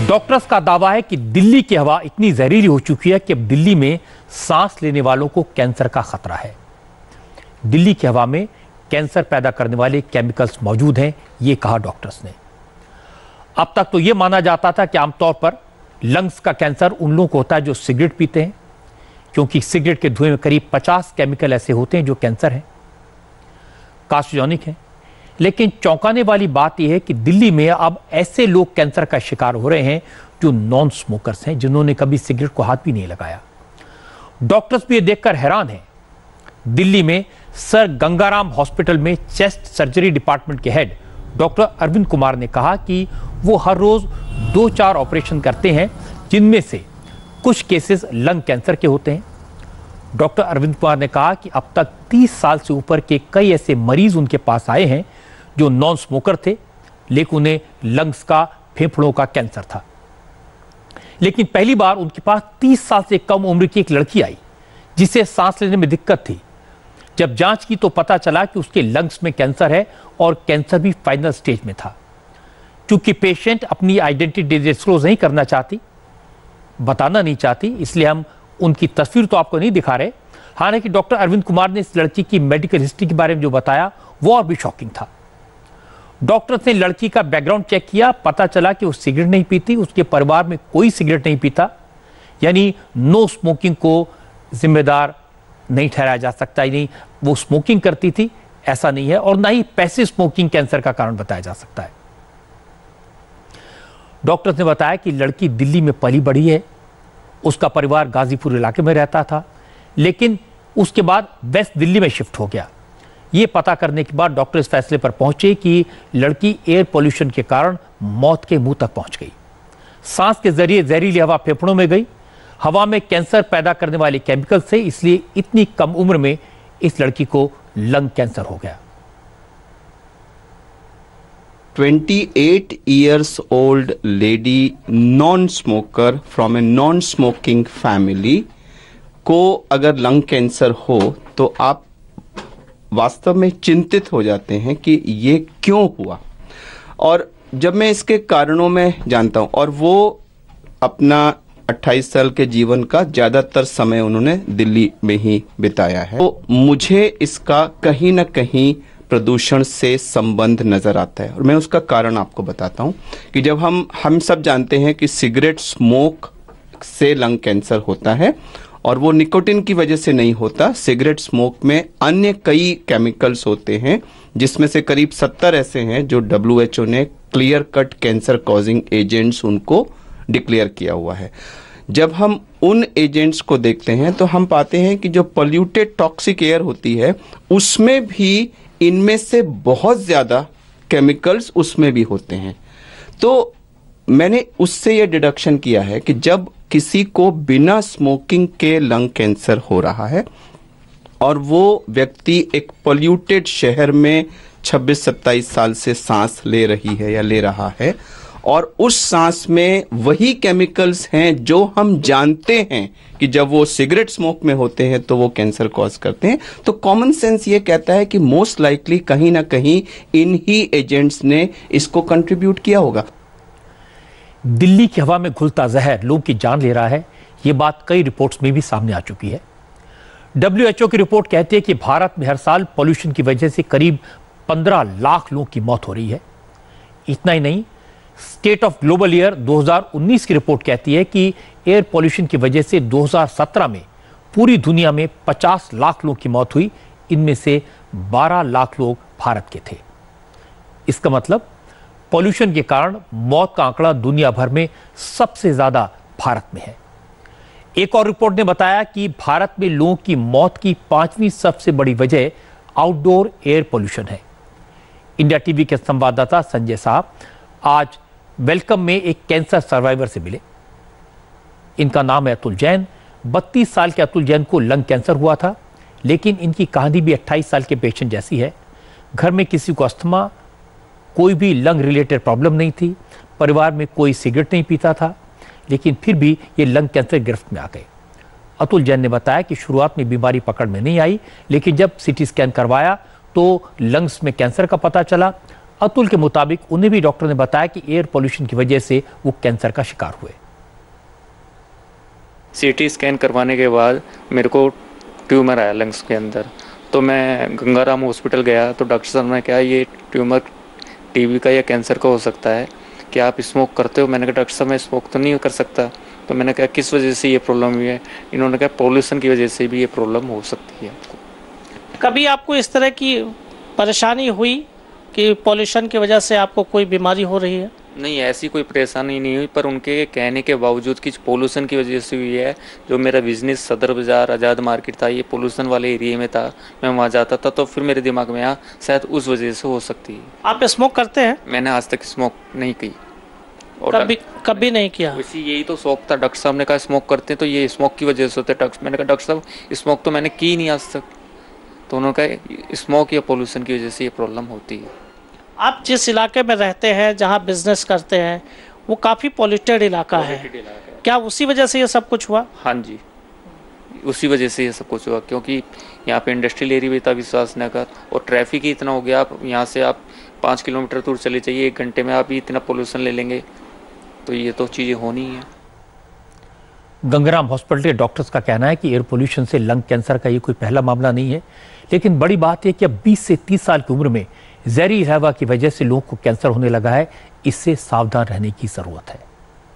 Doctors का दावा है कि दिल्ली की हवा इतनी जहरीली हो चुकी है कि अब दिल्ली में सांस लेने वालों को कैंसर का खतरा है। दिल्ली की हवा में कैंसर पैदा करने वाले केमिकल्स मौजूद हैं, ये कहा डॉक्टर्स ने। अब तक तो यह माना जाता था कि आमतौर पर लंग्स का कैंसर उन लोगों को होता है जो सिगरेट पीते हैं, क्योंकि सिगरेट के धुएं में करीब 50 केमिकल ऐसे होते हैं जो कैंसर हैं, कार्सिनोजेनिक हैं। लेकिन चौंकाने वाली बात यह है कि दिल्ली में अब ऐसे लोग कैंसर का शिकार हो रहे हैं जो नॉन स्मोकर्स हैं, जिन्होंने कभी सिगरेट को हाथ भी नहीं लगाया। डॉक्टर्स भी ये देखकर हैरान हैं। दिल्ली में सर गंगाराम हॉस्पिटल में चेस्ट सर्जरी डिपार्टमेंट के हेड डॉक्टर अरविंद कुमार ने कहा कि वो हर रोज 2-4 ऑपरेशन करते हैं, जिनमें से कुछ केसेस लंग कैंसर के होते हैं। डॉक्टर अरविंद कुमार ने कहा कि अब तक 30 साल से ऊपर के कई ऐसे मरीज उनके पास आए हैं जो नॉन स्मोकर थे, लेकिन उन्हें लंग्स का, फेफड़ों का कैंसर था। लेकिन पहली बार उनके पास 30 साल से कम उम्र की एक लड़की आई जिसे सांस लेने में दिक्कत थी। जब जांच की तो पता चला कि उसके लंग्स में कैंसर है और कैंसर भी फाइनल स्टेज में था। क्योंकि पेशेंट अपनी आइडेंटिटी डिस्क्लोज नहीं करना चाहती, बताना नहीं चाहती, इसलिए हम उनकी तस्वीर तो आपको नहीं दिखा रहे। हालांकि डॉक्टर अरविंद कुमार ने इस लड़की की मेडिकल हिस्ट्री के बारे में जो बताया वो और भी शॉकिंग था। डॉक्टर्स ने लड़की का बैकग्राउंड चेक किया, पता चला कि वो सिगरेट नहीं पीती, उसके परिवार में कोई सिगरेट नहीं पीता, यानी नो स्मोकिंग को जिम्मेदार नहीं ठहराया जा सकता। नहीं वो स्मोकिंग करती थी ऐसा नहीं है, और ना ही पैसिव स्मोकिंग कैंसर का कारण बताया जा सकता है। डॉक्टर्स ने बताया कि लड़की दिल्ली में पली बढ़ी है, उसका परिवार गाजीपुर इलाके में रहता था, लेकिन उसके बाद वेस्ट दिल्ली में शिफ्ट हो गया। यह पता करने के बाद डॉक्टर इस फैसले पर पहुंचे कि लड़की एयर पोल्यूशन के कारण मौत के मुंह तक पहुंच गई। सांस के जरिए जहरीली हवा फेफड़ों में गई। हवा में कैंसर पैदा करने वाले केमिकल से इसलिए इतनी कम उम्र में इस लड़की को लंग कैंसर हो गया। 28 years old lady non-smoker from a non-smoking family को अगर लंग कैंसर हो तो आप वास्तव में चिंतित हो जाते हैं कि ये क्यों हुआ। और जब मैं इसके कारणों में जानता हूं, और वो अपना 28 साल के जीवन का ज्यादातर समय उन्होंने दिल्ली में ही बिताया है, तो मुझे इसका कहीं ना कहीं प्रदूषण से संबंध नजर आता है। और मैं उसका कारण आपको बताता हूं कि जब हम सब जानते हैं कि सिगरेट स्मोक से लंग कैंसर होता है, और वो निकोटिन की वजह से नहीं होता। सिगरेट स्मोक में अन्य कई केमिकल्स होते हैं, जिसमें से करीब 70 ऐसे हैं जो WHO ने clear cut cancer causing agents उनको डिक्लेयर किया हुआ है। जब हम उन एजेंट्स को देखते हैं तो हम पाते हैं कि जो पोल्यूटेड टॉक्सिक एयर होती है उसमें भी इनमें से बहुत ज्यादा केमिकल्स उसमें भी होते हैं। तो मैंने उससे यह डिडक्शन किया है कि जब किसी को बिना स्मोकिंग के लंग कैंसर हो रहा है और वो व्यक्ति एक पोल्यूटेड शहर में 26-27 साल से सांस ले रही है या ले रहा है, और उस सांस में वही केमिकल्स हैं जो हम जानते हैं कि जब वो सिगरेट स्मोक में होते हैं तो वो कैंसर कॉज करते हैं, तो कॉमन सेंस ये कहता है कि मोस्ट लाइकली कहीं ना कहीं इन ही एजेंट्स ने इसको कंट्रीब्यूट किया होगा। दिल्ली की हवा में घुलता जहर लोगों की जान ले रहा है, ये बात कई रिपोर्ट्स में भी सामने आ चुकी है। WHO की रिपोर्ट कहती है कि भारत में हर साल पॉल्यूशन की वजह से करीब 15 लाख लोगों की मौत हो रही है। इतना ही नहीं, स्टेट ऑफ ग्लोबल ईयर 2019 की रिपोर्ट कहती है कि एयर पॉल्यूशन की वजह से 2017 में पूरी दुनिया में 50 लाख लोगों की मौत हुई, इनमें से 12 लाख लोग भारत के थे। इसका मतलब पॉल्यूशन के कारण मौत का आंकड़ा दुनिया भर में सबसे ज्यादा भारत में है। एक और रिपोर्ट ने बताया कि भारत में लोगों की मौत की 5वीं सबसे बड़ी वजह आउटडोर एयर पॉल्यूशन है। इंडिया टीवी के संवाददाता संजय साहब आज वेलकम में एक कैंसर सर्वाइवर से मिले। इनका नाम है अतुल जैन। 32 साल के अतुल जैन को लंग कैंसर हुआ था, लेकिन इनकी कहानी भी 28 साल के पेशेंट जैसी है। घर में किसी को अस्थमा, कोई भी लंग रिलेटेड प्रॉब्लम नहीं थी, परिवार में कोई सिगरेट नहीं पीता था, लेकिन फिर भी ये लंग कैंसर गिरफ्त में आ गए। अतुल जैन ने बताया कि शुरुआत में बीमारी पकड़ में नहीं आई, लेकिन जब CT स्कैन करवाया तो लंग्स में कैंसर का पता चला। अतुल के मुताबिक उन्हें भी डॉक्टर ने बताया कि एयर पोल्यूशन की वजह से वो कैंसर का शिकार हुए। सीटी स्कैन करवाने के बाद मेरे को ट्यूमर आया लंग्स के अंदर, तो मैं गंगाराम हॉस्पिटल गया तो डॉक्टर साहब ने कहा ये ट्यूमर टीबी का या कैंसर का हो सकता है, क्या आप स्मोक करते हो? मैंने कहा डॉक्टर साहब मैं स्मोक तो नहीं कर सकता। तो मैंने कहा किस वजह से ये प्रॉब्लम हुई है? इन्होंने कहा पॉल्यूशन की वजह से भी ये प्रॉब्लम हो सकती है आपको। कभी आपको इस तरह की परेशानी हुई कि पॉल्यूशन की वजह से आपको कोई बीमारी हो रही है? नहीं, ऐसी कोई परेशानी नहीं हुई, पर उनके कहने के बावजूद कि पोल्यूशन की वजह से हुई है। जो मेरा बिजनेस सदर बाज़ार आज़ाद मार्केट था, ये पोल्यूशन वाले एरिया में था, मैं वहाँ जाता था, तो फिर मेरे दिमाग में आया शायद उस वजह से हो सकती है। आप स्मोक करते हैं? मैंने आज तक स्मोक नहीं की और कभी नहीं किया। वैसे यही तो शौक था। डॉक्टर साहब ने कहा स्मोक करते हैं तो ये स्मोक की वजह से होता है। मैंने कहा डॉक्टर साहब स्मोक तो मैंने की नहीं आज तक। तो उन्होंने कहा स्मोक या पोल्यूशन की वजह से ये प्रॉब्लम होती है। आप जिस इलाके में रहते हैं, जहाँ बिजनेस करते हैं, वो काफ़ी पॉल्यूटेड इलाका है, क्या उसी वजह से ये सब कुछ हुआ? हाँ जी, उसी वजह से ये सब कुछ हुआ, क्योंकि यहाँ पे इंडस्ट्रियल एरिया भी था विश्वास नगर, और ट्रैफिक ही इतना हो गया। आप यहाँ से आप 5 किलोमीटर दूर चले जाइए, 1 घंटे में आप ही इतना पोल्यूशन ले लेंगे, तो ये तो चीज़ें होनी ही है। गंगाराम हॉस्पिटल के डॉक्टर्स का कहना है कि एयर पोल्यूशन से लंग कैंसर का ये कोई पहला मामला नहीं है, लेकिन बड़ी बात है कि अब 20 से 30 साल की उम्र में जहरीली हवा की वजह से लोगों को कैंसर होने लगा है। इससे सावधान रहने की जरूरत है।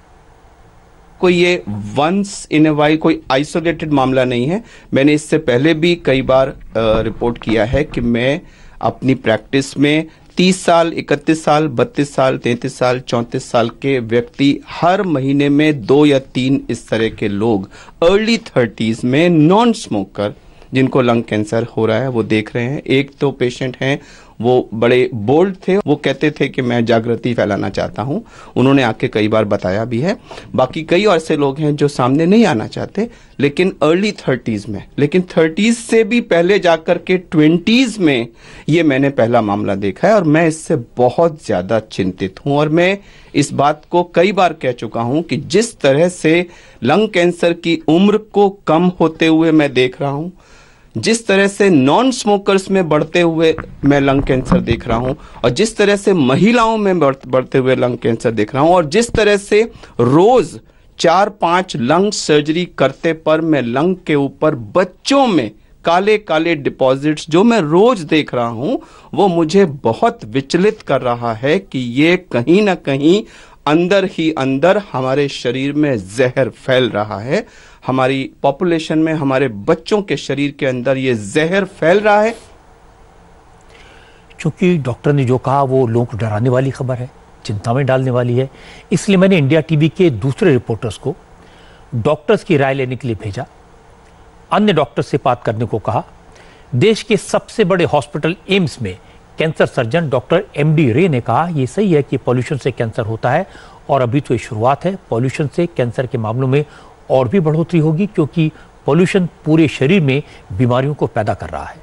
कोई ये वंस इन ए वाइल कोई आइसोलेटेड मामला नहीं है। मैंने इससे पहले भी कई बार रिपोर्ट किया है कि मैं अपनी प्रैक्टिस में 30 साल, 31 साल, 32 साल, 33 साल, 34 साल के व्यक्ति हर महीने में 2 या 3 इस तरह के लोग अर्ली 30s में नॉन स्मोकर जिनको लंग कैंसर हो रहा है वो देख रहे हैं। एक तो पेशेंट हैं, वो बड़े बोल्ड थे, वो कहते थे कि मैं जागृति फैलाना चाहता हूं, उन्होंने आके कई बार बताया भी है। बाकी कई ऐसे लोग हैं जो सामने नहीं आना चाहते, लेकिन अर्ली 30s में, लेकिन 30s से भी पहले जाकर के 20s में ये मैंने पहला मामला देखा है, और मैं इससे बहुत ज्यादा चिंतित हूं। और मैं इस बात को कई बार कह चुका हूं कि जिस तरह से लंग कैंसर की उम्र को कम होते हुए मैं देख रहा हूं, जिस तरह से नॉन स्मोकर्स में बढ़ते हुए मैं लंग कैंसर देख रहा हूं, और जिस तरह से महिलाओं में बढ़ते हुए लंग कैंसर देख रहा हूं, और जिस तरह से रोज 4-5 लंग सर्जरी करते पर मैं लंग के ऊपर बच्चों में काले काले डिपॉजिट्स जो मैं रोज देख रहा हूं, वो मुझे बहुत विचलित कर रहा है कि ये कहीं ना कहीं अंदर ही अंदर हमारे शरीर में जहर फैल रहा है। हमारी पॉपुलेशन में, हमारे बच्चों के शरीर के अंदर ये जहर फैल रहा है। क्योंकि डॉक्टर ने जो कहा वो लोगों को डराने वाली खबर है, चिंता में डालने वाली है, इसलिए मैंने इंडिया टीवी के दूसरे रिपोर्टर्स को डॉक्टर्स की राय लेने के लिए भेजा। अन्य डॉक्टर्स से बात करने को कहा। देश के सबसे बड़े हॉस्पिटल एम्स में cancer surgeon doctor MD Ray ने कहा ये सही है कि पॉल्यूशन से कैंसर होता है, और अभी तो ये शुरुआत है। पॉल्यूशन से कैंसर के मामलों में और भी बढ़ोतरी होगी, क्योंकि पॉल्यूशन पूरे शरीर में बीमारियों को पैदा कर रहा है।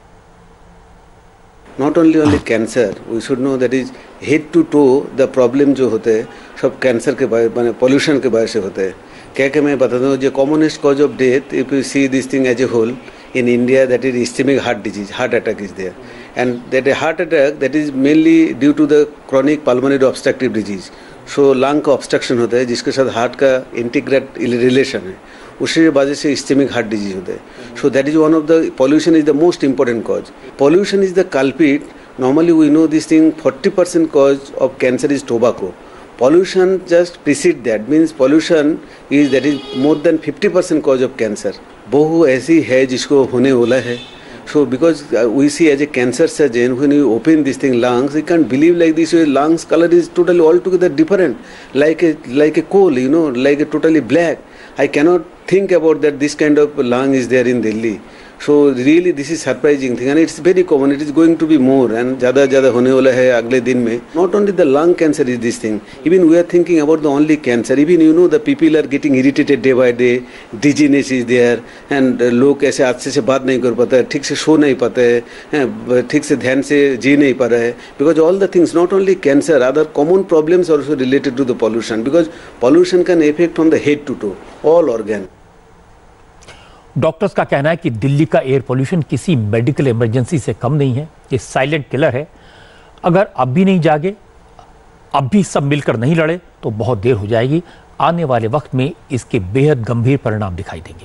Not only cancer, we should know that is head to toe the problem जो होते हैं सब कैंसर के माने पोल्यूशन के वजह से होते हैं। क्या मैं बताता हूँ जो commonest cause of death if you see this thing as a whole in India, that is ischemic heart disease, heart attack is there, and that a heart attack that is mainly due to the chronic pulmonary obstructive disease. So lung का obstruction होता है जिसके साथ heart का integrate relation है, उसी वजह से ischemic heart disease होता है। So that is one of the pollution is the most important cause. Pollution is the culprit. Normally we know this thing 40% cause of cancer is tobacco. Pollution just precedes that, means pollution is that is more than 50% cause of cancer. बहु ऐसी है जिसको होने वाला है। So because we see as a cancer surgeon, when you open this thing lungs, you can't believe like this. Your lungs color is totally altogether different, like a coal, you know, like a totally black. I cannot think about that. This kind of lung is there in Delhi. So really this is surprising thing, and it's very common. It is going to be more, and ज़्यादा होने वाला है अगले दिन में। Not only the lung cancer is this thing. Even we are thinking about the only cancer. Even you know the people are getting irritated day by day. Dizziness is there, and लोग ऐसे अच्छे से बात नहीं कर पाते हैं, ठीक से सो नहीं पाते हैं, ठीक से ध्यान से जी नहीं पा रहे हैं। Because all the things, not only cancer, other common problems also related to the pollution. Because pollution can affect from the head to toe, all organ. Doctors का कहना है कि दिल्ली का एयर पोल्यूशन किसी मेडिकल इमरजेंसी से कम नहीं है, ये साइलेंट किलर है। अगर अब भी नहीं जागे, अब भी सब मिलकर नहीं लड़े तो बहुत देर हो जाएगी। आने वाले वक्त में इसके बेहद गंभीर परिणाम दिखाई देंगे।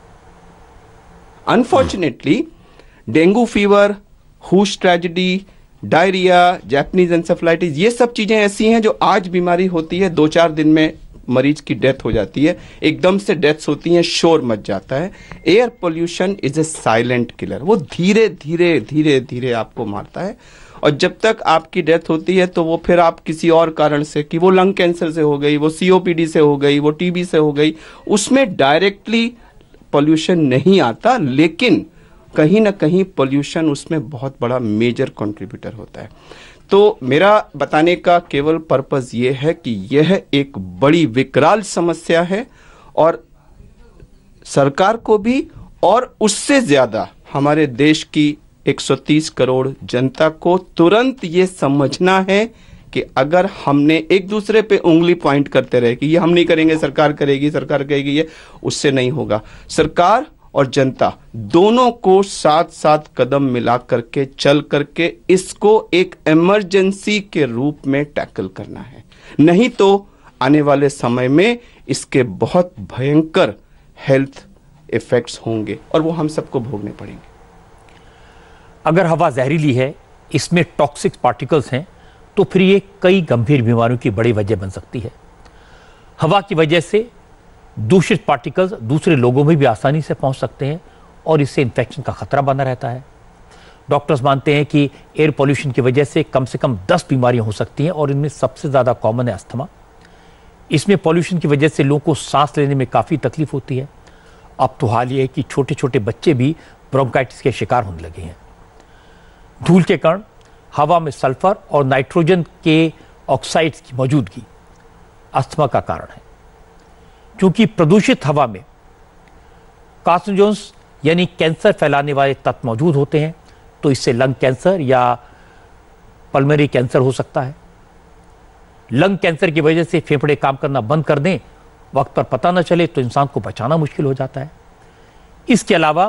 अनफॉर्चुनेटली डेंगू फीवर, हुश ट्रेजेडी, डायरिया, जापानीज एंसेफेलाइटिस, ये सब चीजें ऐसी हैं जो आज बीमारी होती है, 2-4 दिन में मरीज की डेथ हो जाती है, एकदम से डेथ्स होती हैं, शोर मच जाता है। Air pollution is a silent killer, वो धीरे धीरे धीरे धीरे आपको मारता है, और जब तक आपकी डेथ होती है तो वो फिर आप किसी और कारण से, कि वो लंग कैंसर से हो गई, वो सीओपीडी से हो गई, वो टीबी से हो गई, उसमें डायरेक्टली पोल्यूशन नहीं आता, लेकिन कहीं ना कहीं पोल्यूशन उसमें बहुत बड़ा मेजर कंट्रीब्यूटर होता है। तो मेरा बताने का केवल पर्पस ये है कि यह एक बड़ी विकराल समस्या है, और सरकार को भी और उससे ज्यादा हमारे देश की 130 करोड़ जनता को तुरंत ये समझना है कि अगर हमने एक दूसरे पे उंगली पॉइंट करते रहे कि ये हम नहीं करेंगे, सरकार करेगी, सरकार कहेगी, ये उससे नहीं होगा। सरकार और जनता दोनों को साथ साथ कदम मिला करके चल करके इसको एक इमरजेंसी के रूप में टैकल करना है, नहीं तो आने वाले समय में इसके बहुत भयंकर हेल्थ इफेक्ट्स होंगे और वो हम सबको भोगने पड़ेंगे। अगर हवा जहरीली है, इसमें टॉक्सिक पार्टिकल्स हैं, तो फिर ये कई गंभीर बीमारियों की बड़ी वजह बन सकती है। हवा की वजह से दूषित पार्टिकल्स दूसरे लोगों में भी आसानी से पहुंच सकते हैं और इससे इन्फेक्शन का खतरा बना रहता है। डॉक्टर्स मानते हैं कि एयर पोल्यूशन की वजह से कम 10 बीमारियां हो सकती हैं और इनमें सबसे ज़्यादा कॉमन है अस्थमा। इसमें पोल्यूशन की वजह से लोगों को सांस लेने में काफ़ी तकलीफ होती है। अब तो हाल ये है कि छोटे छोटे बच्चे भी ब्रोंकाइटिस के शिकार होने लगे हैं। धूल के कारण हवा में सल्फर और नाइट्रोजन के ऑक्साइड्स की मौजूदगी अस्थमा का कारण है। क्योंकि प्रदूषित हवा में कार्सिनोजेंस यानी कैंसर फैलाने वाले तत्व मौजूद होते हैं, तो इससे लंग कैंसर या पल्मोनरी कैंसर हो सकता है। लंग कैंसर की वजह से फेफड़े काम करना बंद कर दें, वक्त पर पता न चले तो इंसान को बचाना मुश्किल हो जाता है। इसके अलावा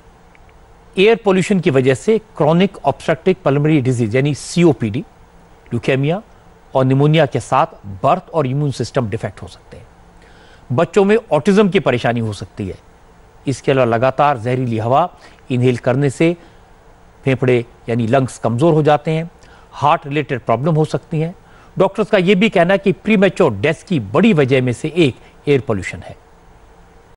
एयर पोल्यूशन की वजह से क्रॉनिक ऑब्स्ट्रक्टिव पल्मोनरी डिजीज यानी सीओपीडी, ल्यूकेमिया और निमोनिया के साथ बर्थ और इम्यून सिस्टम डिफेक्ट हो सकते हैं। बच्चों में ऑटिज्म की परेशानी हो सकती है। इसके अलावा लगातार जहरीली हवा इनहेल करने से फेफड़े यानी लंग्स कमजोर हो जाते हैं, हार्ट रिलेटेड प्रॉब्लम हो सकती हैं। डॉक्टर्स का यह भी कहना है कि प्रीमेच्योर डेथ की बड़ी वजह में से एक एयर पोल्यूशन है।